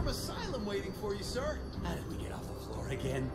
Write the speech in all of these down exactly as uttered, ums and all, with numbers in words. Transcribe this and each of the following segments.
warm asylum waiting for you, sir. How did we get off the floor again?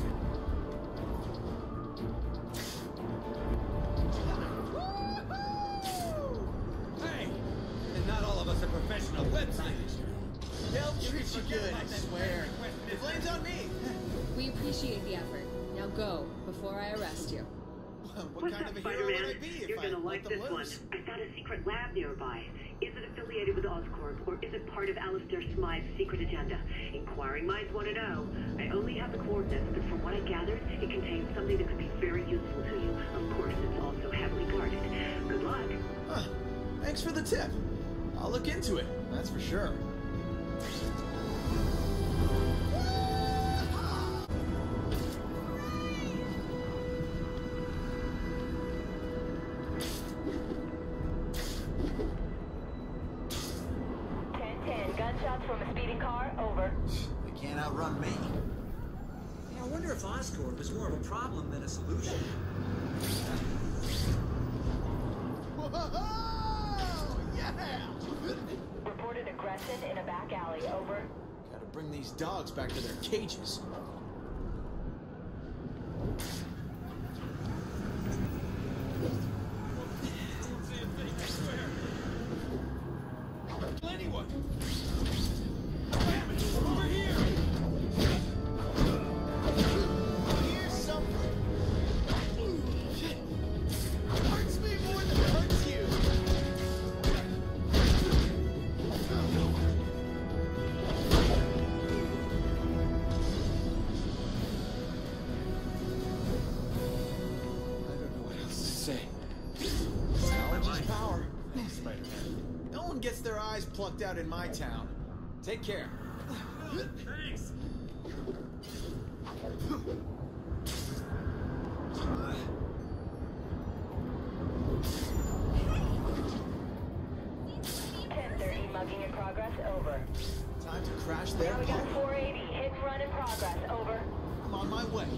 Hey! And not all of us are professional websites. They'll treat you good, I swear. The blame's on me. We appreciate the effort. Now go, before I arrest you. What What's kind up, of a hero would I Spider-Man? be if You're I gonna let like them this loose? one. I found a secret lab nearby. Is it affiliated with Oscorp, or is it part of Alistair Smythe's secret agenda? Inquiring minds want to know. I only have the coordinates, but from what I gathered, it contains something that could be very useful to you. Of course, it's also heavily guarded. Good luck. Huh. Thanks for the tip. I'll look into it, that's for sure. Gunshots from a speeding car, over. They can't outrun me. Yeah, I wonder if Oscorp is more of a problem than a solution. Whoa! Yeah! Reported aggression in a back alley, over. Gotta bring these dogs back to their cages. Anyone? Damn it! Over here! Here's something. Shit! Hurts me more than it hurts you. I don't know what else to say. Knowledge is power. Thanks, Spider-Man. No one gets their eyes plucked out in my town. Take care. Thanks! ten thirty, mugging in progress, over. Time to crash their Now we got party. four eighty, hit and run in progress, over. I'm on my way.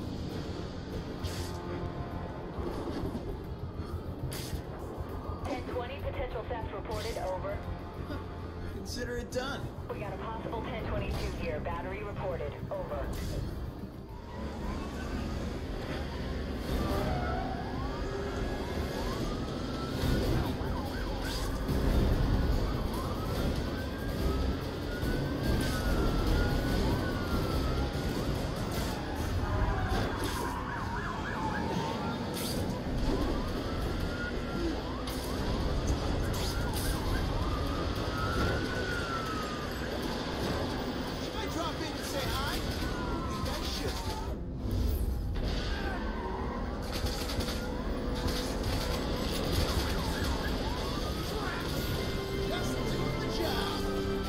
ten twenty, potential theft reported, over. Consider it done. We got a possible ten twenty-two here, battery reported, over. Should I drop in and say hi? I think I should. Just doing the job.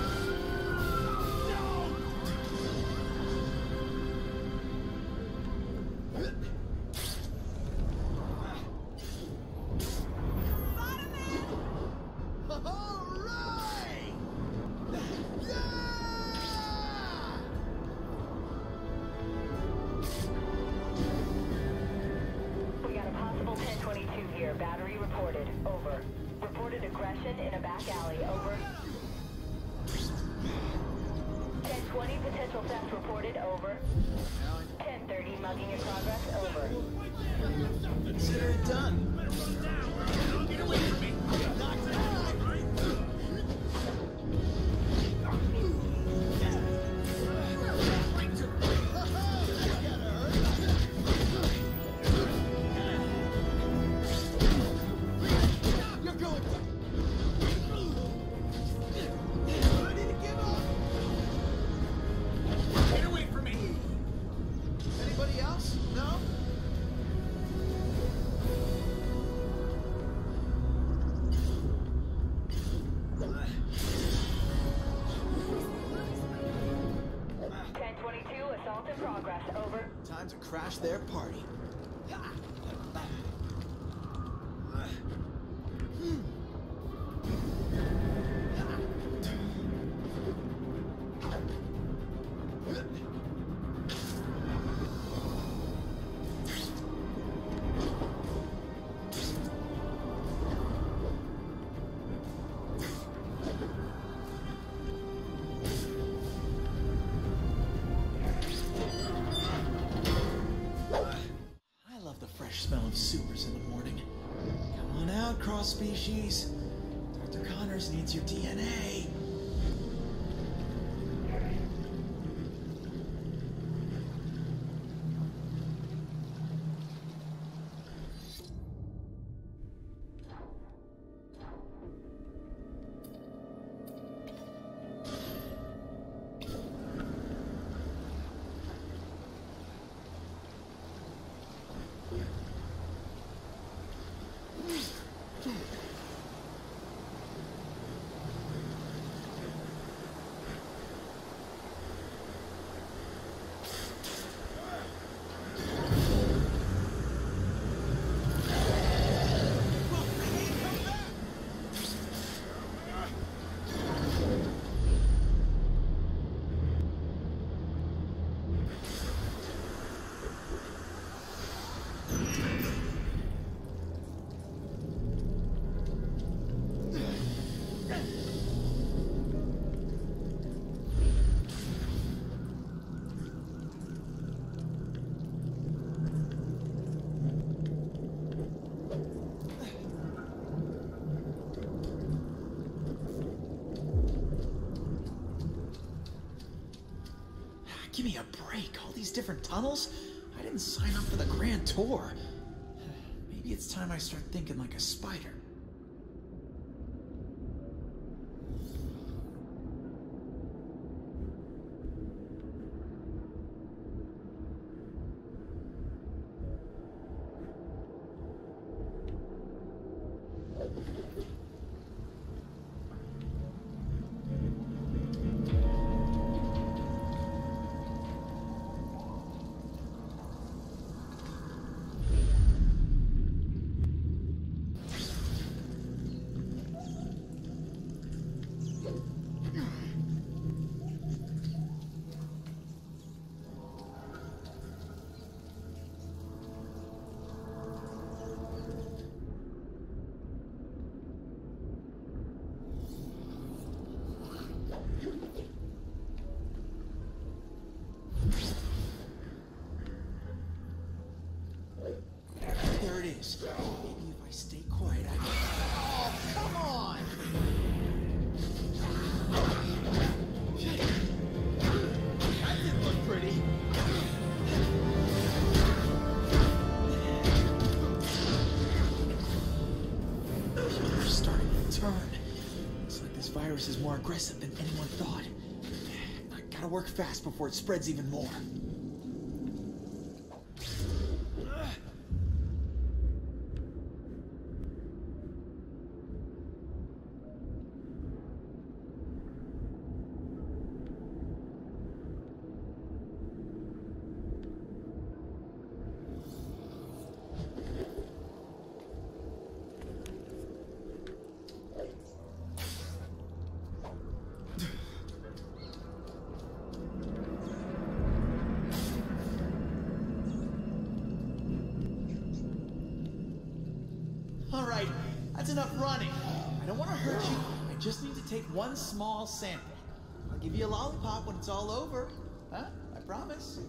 All right! Yeah! We got a possible ten twenty-two here, battery reported, over. Reported aggression in a back alley, over. ten twenty, potential theft reported, over. ten thirty, mugging in progress, over. Consider it done. Get away from me! Knocked it out. You're going to... Ready to give up? Get away from me! Anybody else? No? ten twenty-two, assault in progress, over. Time to crash their party. species. Doctor Connors needs your D N A. Give me a break. All these different tunnels? I didn't sign up for the grand tour. Maybe it's time I start thinking like a spider. There it is. Maybe if I stay quiet, I can... Oh, come on! That didn't look pretty. They're starting to turn. Looks like this virus is more aggressive than anyone thought. I gotta work fast before it spreads even more. All right, that's enough running. I don't want to hurt you. I just need to take one small sample. I'll give you a lollipop when it's all over. Huh? I promise.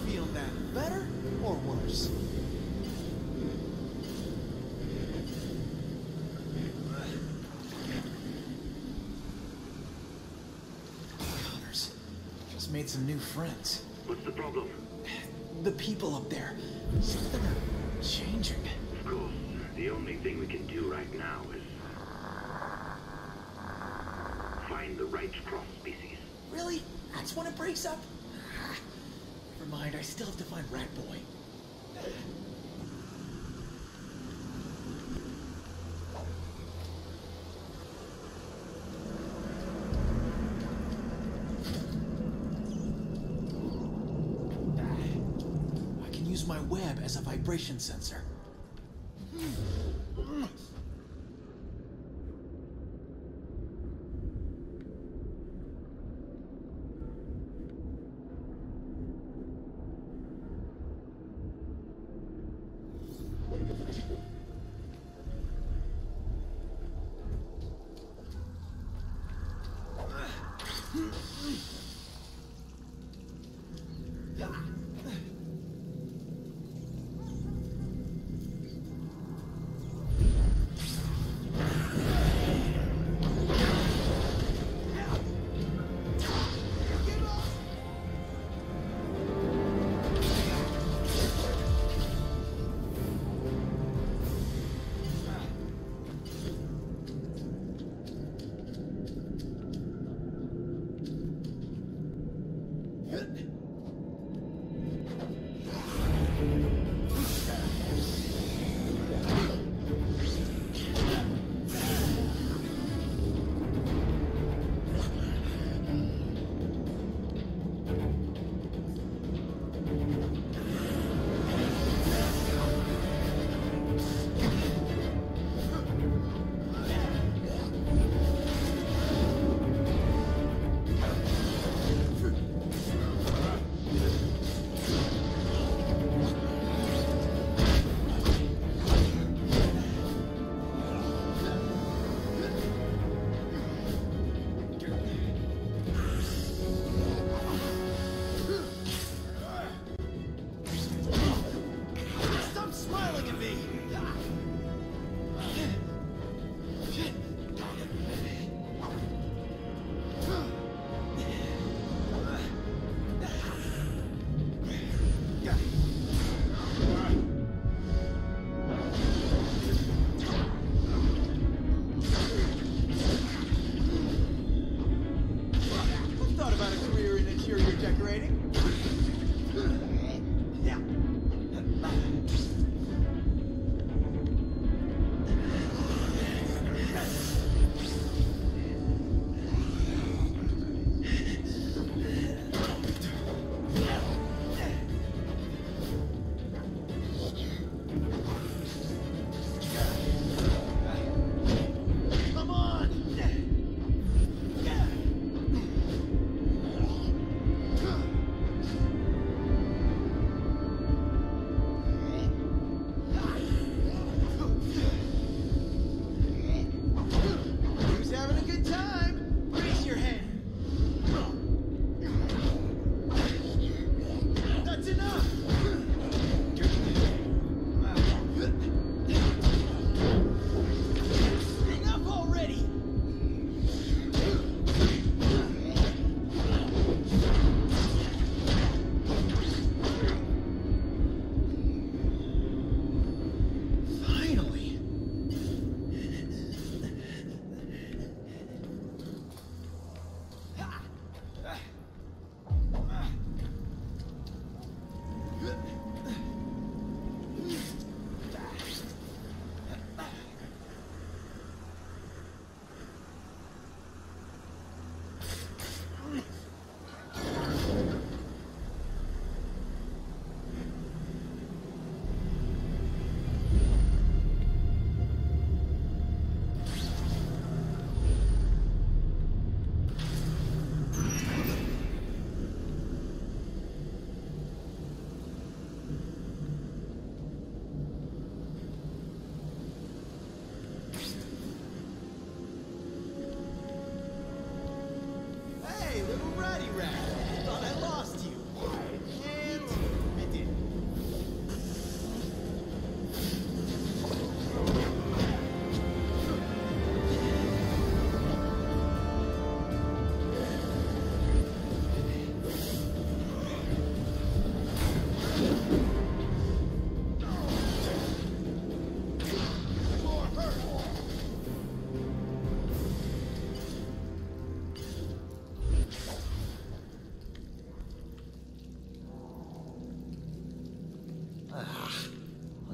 feel then? Better or worse? Connors, just made some new friends. What's the problem? The people up there, something are changing. Of course, the only thing we can do right now is find the right cross species. Really? That's when it breaks up? Never mind, I still have to find Rat Boy. I can use my web as a vibration sensor.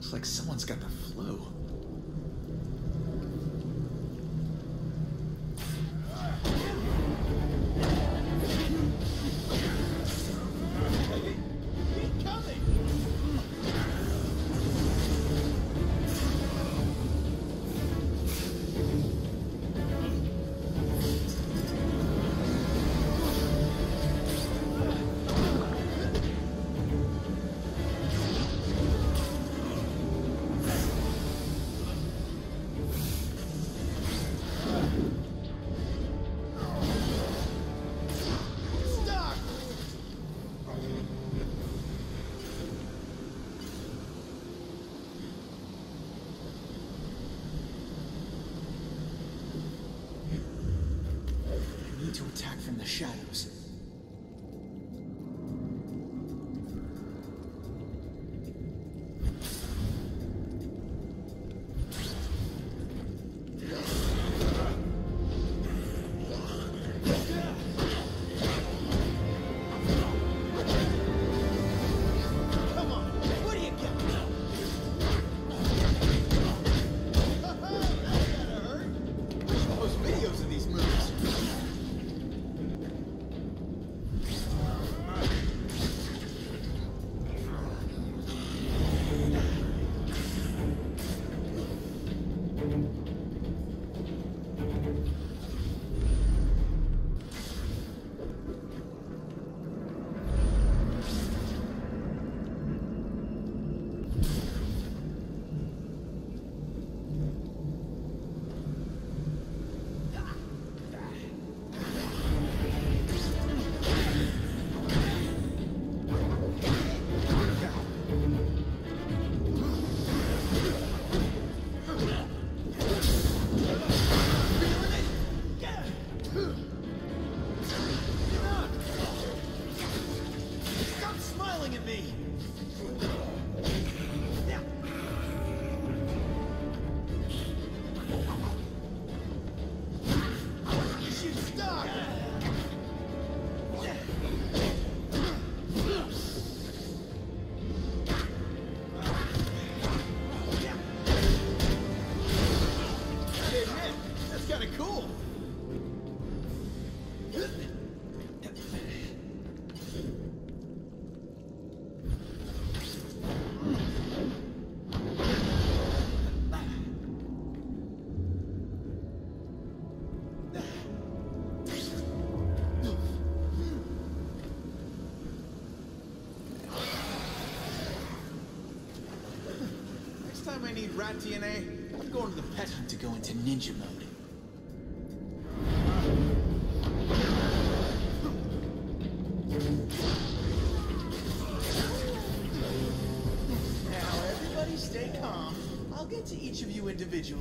Looks like someone's got the flu. To attack from the shadows. Come on, what do you got? That gotta hurt. We should post videos of these moves. I need rat D N A, I'm going to the pet hunt to go into ninja mode. Now everybody stay calm. I'll get to each of you individually.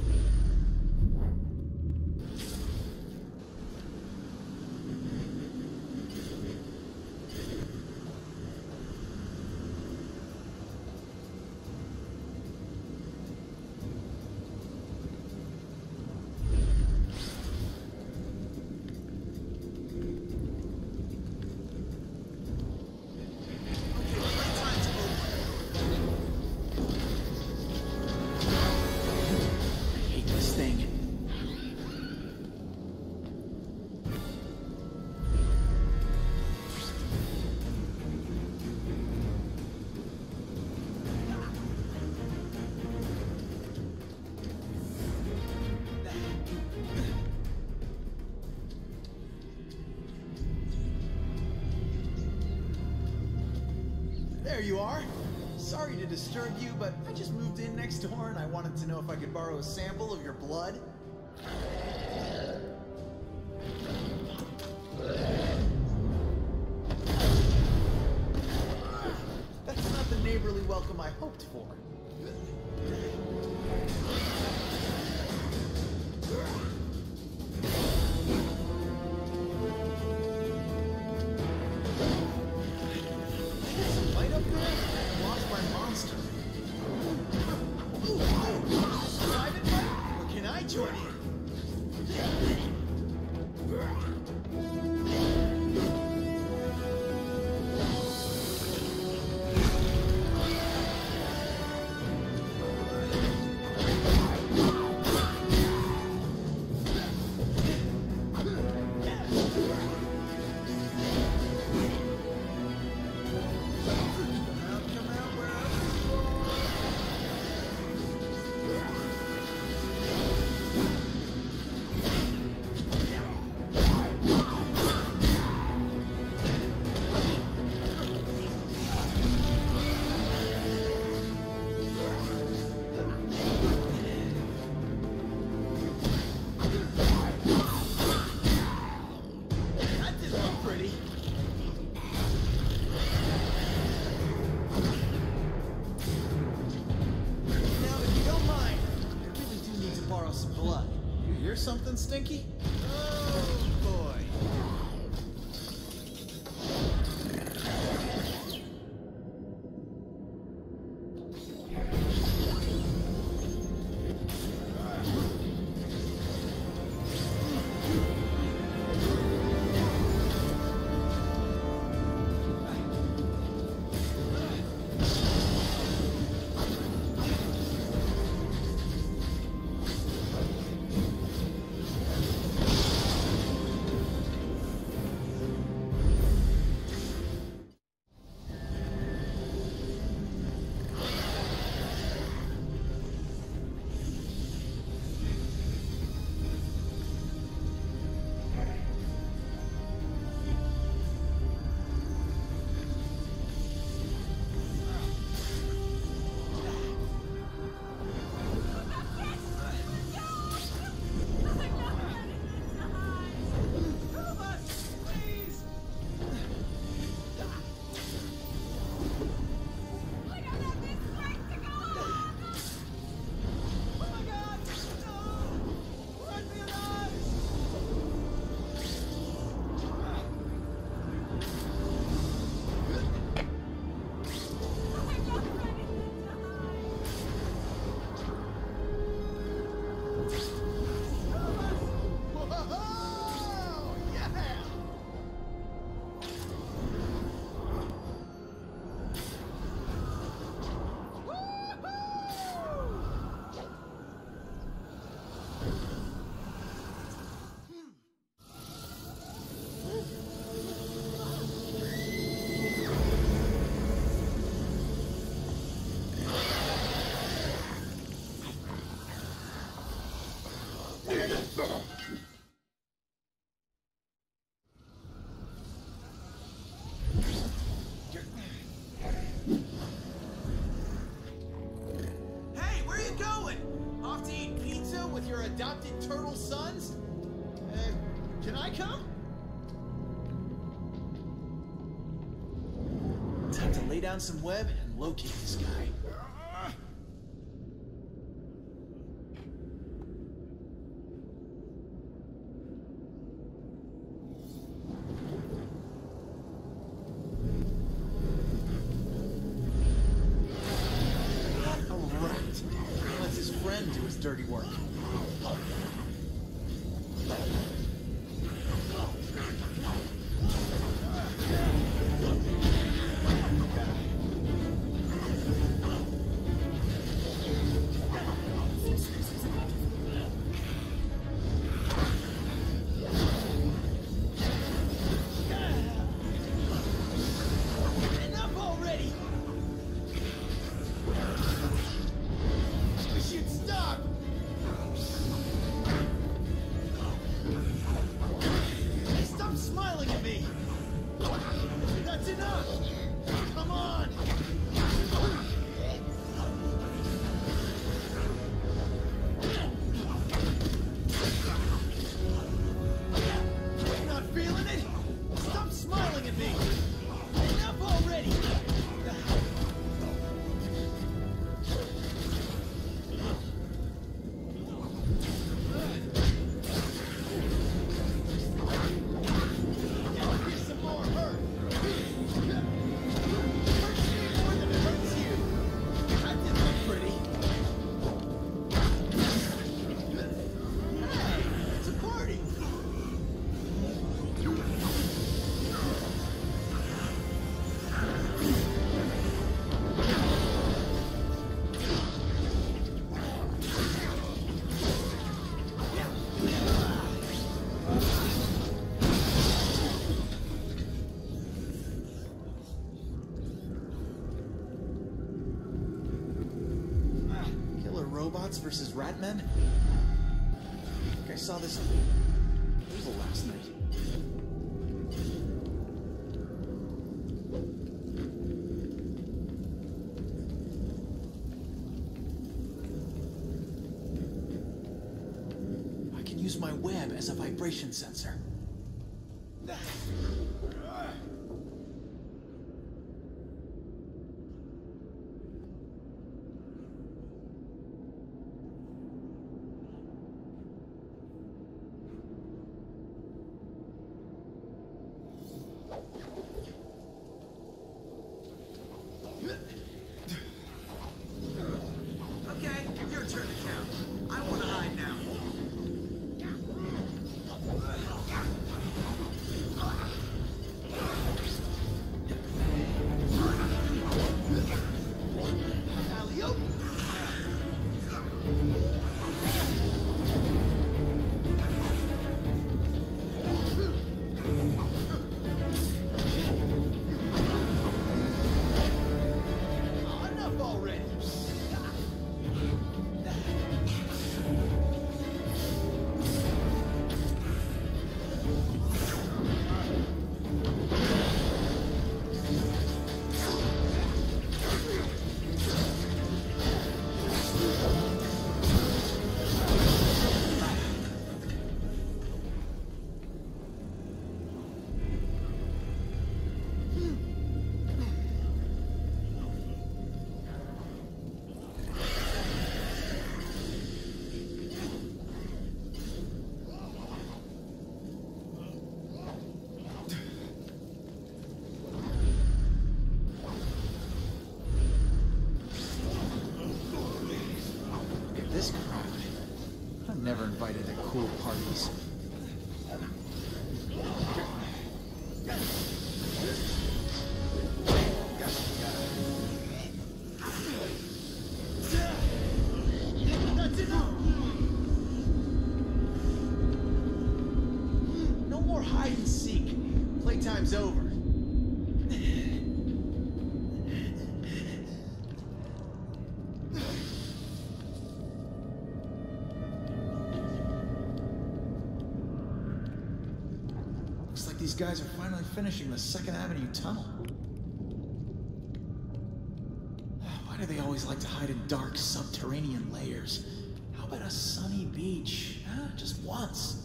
There you are. Sorry to disturb you, but I just moved in next door and I wanted to know if I could borrow a sample of your blood. That's not the neighborly welcome I hoped for. hear something stinky? Oh, boy. Adopted turtle sons? Uh, can I come? Time to lay down some web and locate this guy. What a rat. Lets his friend do his dirty work. Robots versus Ratmen? I think I saw this on cable last night. I can use my web as a vibration sensor. invited to cool parties. That's enough! No more hide and seek. Playtime's over. Looks like these guys are finally finishing the Second Avenue tunnel. Why do they always like to hide in dark subterranean layers? How about a sunny beach? Huh? Just once.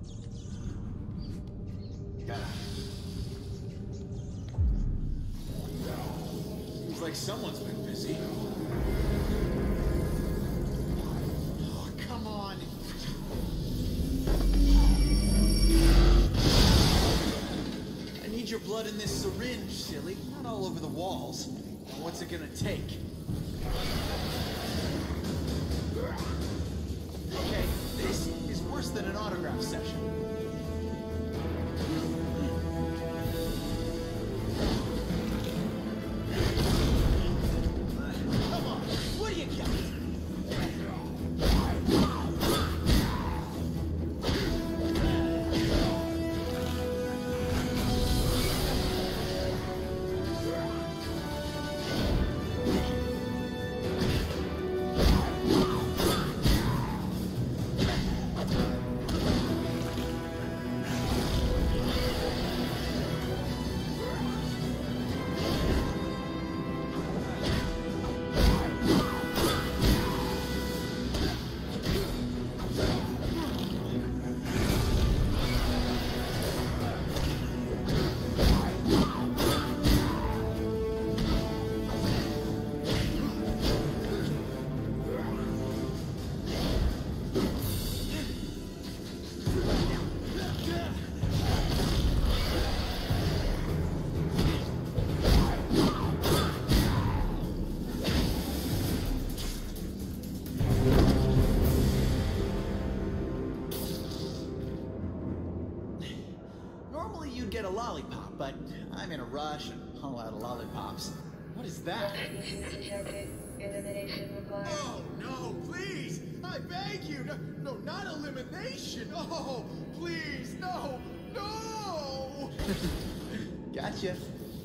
Seems like someone's been busy. Oh, come on. I need your blood in this syringe, silly. Not all over the walls. What's it gonna take? Okay, this is worse than an autograph session. Come on, what do you got? Normally you'd get a lollipop, but I'm in a rush and all out of lollipops. What is that? Oh, no, please! I beg you! No, no, not elimination! Oh, please, no! No! Gotcha.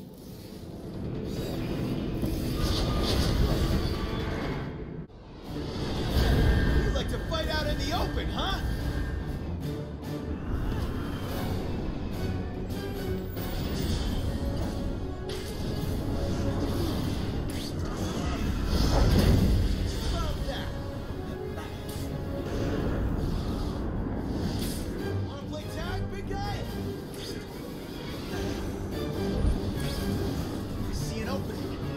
You like to fight out in the open, huh? About that. Wanna play tag, big guy? I see an opening.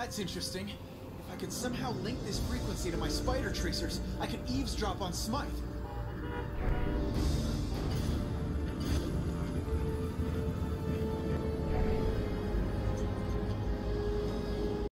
That's interesting. If I could somehow link this frequency to my spider tracers, I could eavesdrop on Smythe.